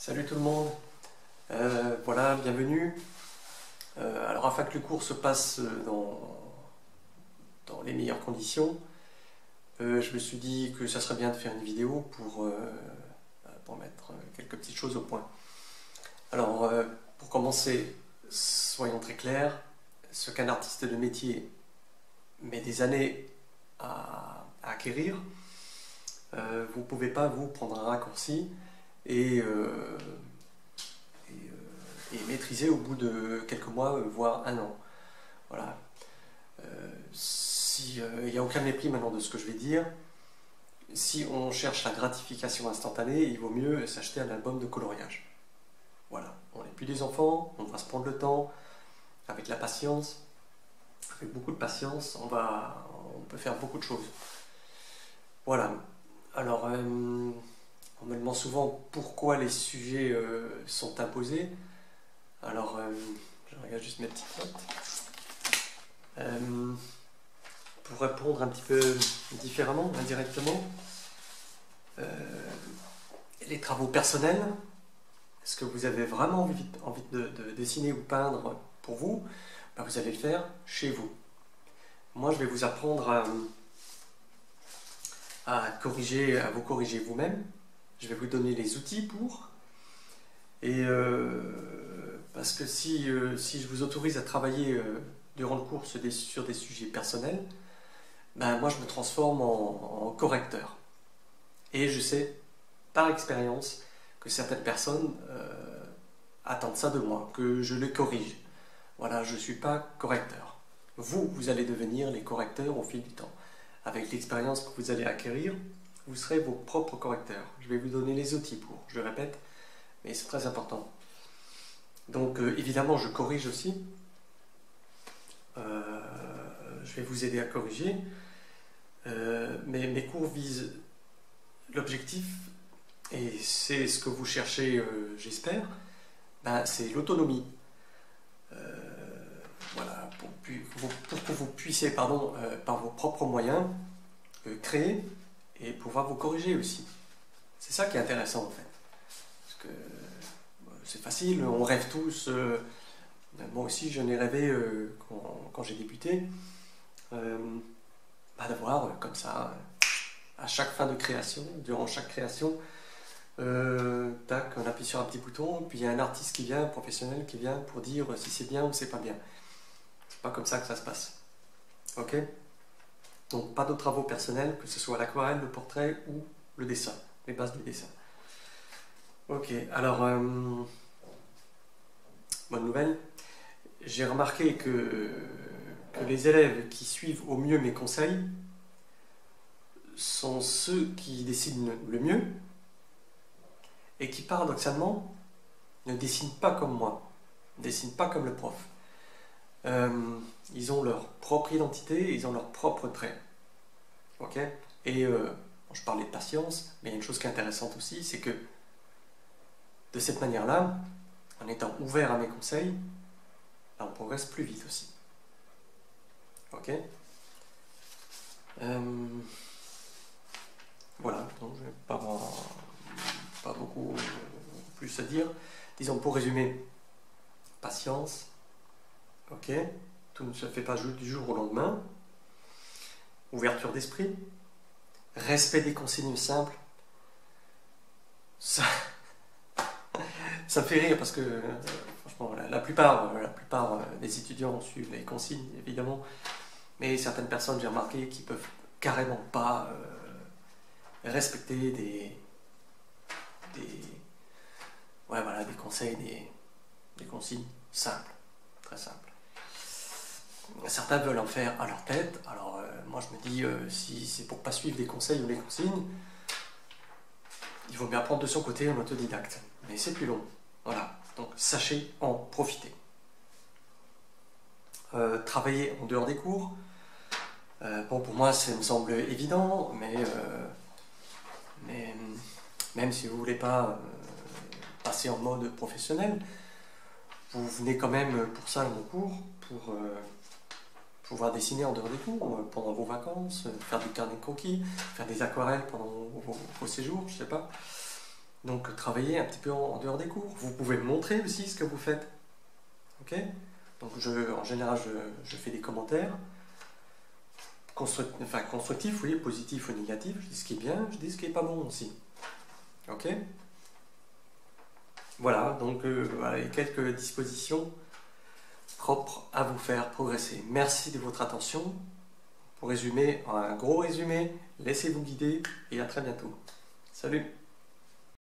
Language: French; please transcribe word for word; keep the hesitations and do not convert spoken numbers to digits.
Salut tout le monde, euh, voilà, bienvenue. Euh, alors afin que le cours se passe dans, dans les meilleures conditions, euh, je me suis dit que ça serait bien de faire une vidéo pour, euh, pour mettre quelques petites choses au point. Alors euh, pour commencer, soyons très clairs, ce qu'un artiste de métier met des années à, à acquérir, euh, vous ne pouvez pas vous prendre un raccourci et, euh, et, euh, et maîtriser au bout de quelques mois, voire un an. Voilà. Euh, si, euh, il n'y a aucun mépris maintenant de ce que je vais dire. Si on cherche la gratification instantanée, il vaut mieux s'acheter un album de coloriage. Voilà. On n'est plus des enfants, on va se prendre le temps, avec la patience, avec beaucoup de patience, on, va, on peut faire beaucoup de choses. Voilà. Alors, euh, on me demande souvent pourquoi les sujets euh, sont imposés. Alors, euh, je regarde juste mes petites notes. Euh, pour répondre un petit peu différemment, indirectement, euh, les travaux personnels, est-ce que vous avez vraiment envie, envie de, de dessiner ou peindre pour vous? Ben, vous allez le faire chez vous. Moi, je vais vous apprendre à, à corriger, à vous corriger vous-même. Je vais vous donner les outils pour. Et euh, parce que si, euh, si je vous autorise à travailler euh, durant le cours sur des, sur des sujets personnels, ben moi je me transforme en, en correcteur. Et je sais par expérience que certaines personnes euh, attendent ça de moi, que je les corrige. Voilà, je ne suis pas correcteur. Vous, vous allez devenir les correcteurs au fil du temps. Avec l'expérience que vous allez acquérir, vous serez vos propres correcteurs. Je vais vous donner les outils pour, je le répète, mais c'est très important. Donc euh, évidemment, je corrige aussi. Euh, je vais vous aider à corriger. Euh, mais mes cours visent l'objectif, et c'est ce que vous cherchez, euh, j'espère, ben, c'est l'autonomie. Euh, voilà, pour, pour que vous puissiez, pardon, euh, par vos propres moyens, euh, créer et pouvoir vous corriger aussi. C'est ça qui est intéressant en fait. Parce que euh, c'est facile, on rêve tous. Euh, moi aussi, j'en ai rêvé euh, quand, quand j'ai débuté, euh, bah, d'avoir euh, comme ça, à chaque fin de création, durant chaque création, euh, tac, on appuie sur un petit bouton, puis il y a un artiste qui vient, un professionnel qui vient pour dire si c'est bien ou c'est pas bien. C'est pas comme ça que ça se passe. Ok? Donc pas de travaux personnels, que ce soit l'aquarelle, le portrait ou le dessin, les bases du dessin. Ok, alors, euh, bonne nouvelle, j'ai remarqué que, que les élèves qui suivent au mieux mes conseils sont ceux qui dessinent le mieux et qui paradoxalement ne dessinent pas comme moi, ne dessinent pas comme le prof. Euh, ils ont leur propre identité, ils ont leurs propres traits. Ok? Et euh, bon, je parlais de patience, mais il y a une chose qui est intéressante aussi, c'est que de cette manière-là, en étant ouvert à mes conseils, là, on progresse plus vite aussi. Ok? euh, Voilà, donc je n'ai pas, pas beaucoup plus à dire. Disons pour résumer, patience, ok, tout ne se fait pas du jour au lendemain. Ouverture d'esprit, respect des consignes simples. Ça, ça me fait rire parce que euh, franchement, la, la, plupart, la plupart des étudiants suivent les consignes évidemment, mais certaines personnes, j'ai remarqué, qui peuvent carrément pas euh, respecter des, des, ouais, voilà, des conseils, des, des consignes simples, très simples. Certains veulent en faire à leur tête, alors euh, moi je me dis, euh, si c'est pour pas suivre des conseils ou des consignes, il vaut bien prendre de son côté un autodidacte, mais c'est plus long. Voilà, donc sachez en profiter. Euh, travailler en dehors des cours, euh, bon pour moi ça me semble évident, mais, euh, mais même si vous ne voulez pas euh, passer en mode professionnel, vous venez quand même pour ça à mon cours, pour euh, pouvoir dessiner en dehors des cours, euh, pendant vos vacances, euh, faire du carnet de croquis, faire des aquarelles pendant vos, vos, vos séjours, je sais pas. Donc travaillez un petit peu en, en dehors des cours. Vous pouvez me montrer aussi ce que vous faites. Ok? Donc je, en général, je, je fais des commentaires. Construct, enfin constructifs, oui, positifs ou négatifs. Je dis ce qui est bien, je dis ce qui est pas bon aussi. Ok? Voilà, donc euh, voilà, les quelques dispositions propres à vous faire progresser. Merci de votre attention. Pour résumer, un gros résumé, laissez-vous guider et à très bientôt. Salut!